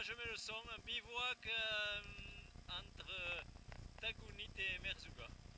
je mets le son, bivouac entre Tagounit et Merzouga.